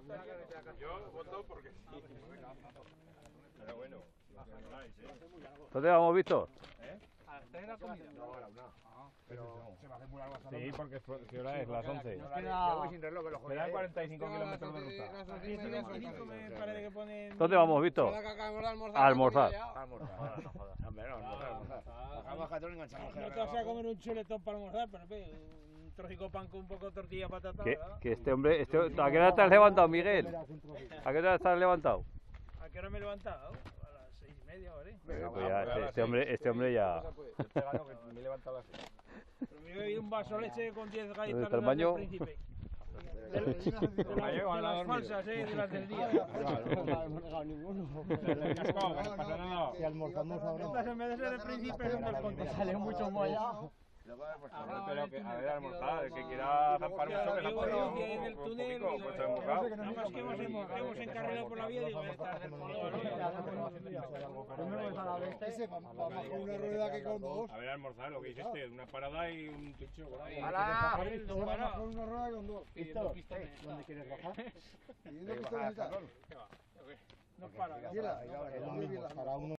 Yo voto porque sí. Pero bueno, ¿Dónde vamos, Víctor? ¿A las 3 de la comida? no, a la una. Pero se va a hacer muy largo hasta la Sí, una. porque ¿qué hora es? Las 11. Yo voy sin reloj, que lo jodí. Quedan 45 kilómetros de ruta. ¿Dónde vamos, Víctor? A almorzar. Almorzar. Hombre, no, almorzar. Bajamos a Catón y enganchamos. No te vas a comer un chuletón para almorzar, pero un trocico de pan con un poco de tortilla patata. Que este hombre... ¿A qué hora te has levantado, Miguel? ¿A qué hora estás levantado? ¿A qué hora me he levantado? A las 6:30, ¿vale? Pues ya, este hombre ya... Yo te gano que me he levantado a las 6. Pero me he bebido un vaso de leche con 10 ¿Dónde galletas está el de baño? Príncipe. De las falsas, de las del día. No hemos negado ninguno. Si almorzamos ahora. Estas en vez de ser de Príncipe son del Conde. Sale mucho mollado. Pero que, a ver, almorzar, el que quiera zampar mucho, que Digo, zampa yo un que en el túnel, poquito, pues hemos mojado. nada más que hemos encarrilado por la vía, digo, esta del color. Vamos con una rueda que con dos. A ver, almorzar, lo que dice este, una parada y un techo. ¡Hala! Vamos con una rueda con dos. ¿Dónde quieres bajar? ¿Pidiendo pistones y tal? No para. Para uno.